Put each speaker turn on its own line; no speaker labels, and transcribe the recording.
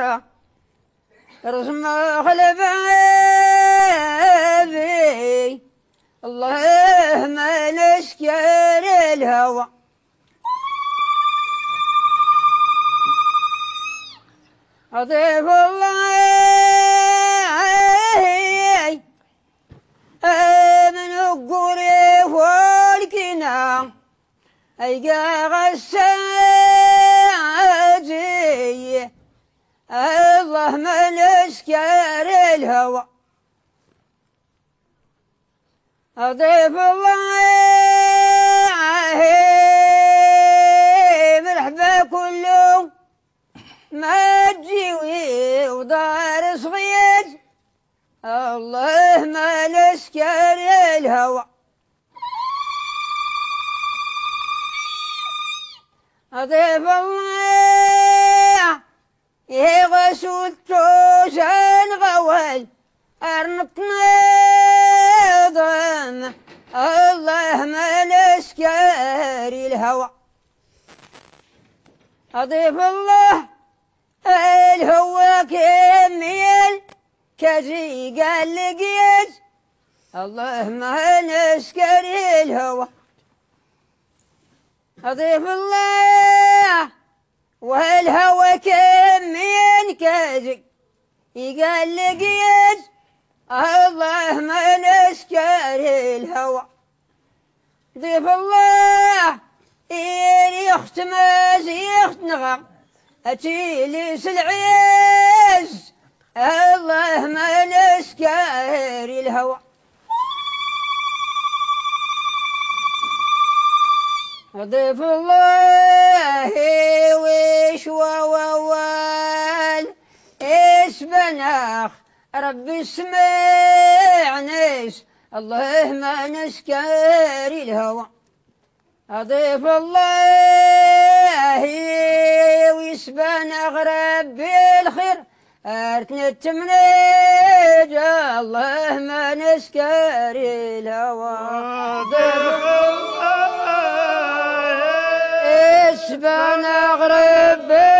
الغرة رسم خلفي اللهم نشكر الهوى أضيف الله من القري والكنا أيقا غساجي اللهم نشكر الهوى أضيف الله مرحبا كله ما تجيوي ودار صغير اللهم نشكر الهوى أضيف الله يغسل توشان غوال أرنقنا ضم اللهم نشكر الهوى أضيف الله الهوى كميل كزي قال لقيت اللهم نشكر الهوى أضيف الله والهوى كمين كزي قال لقيت اللهم نشكر الهوى ضيف الله إن يختم يختنغى أتيلي العز اللهم نشكر الهوى أضيف الله ويش ووال إيش بناخ ربي اسمعنيش اللهم نشكر الهوى أضيف الله ويسبن أغرب بالخير أرتنت منيج اللهم نشكر الهوى أضيف الله يسبن أغرب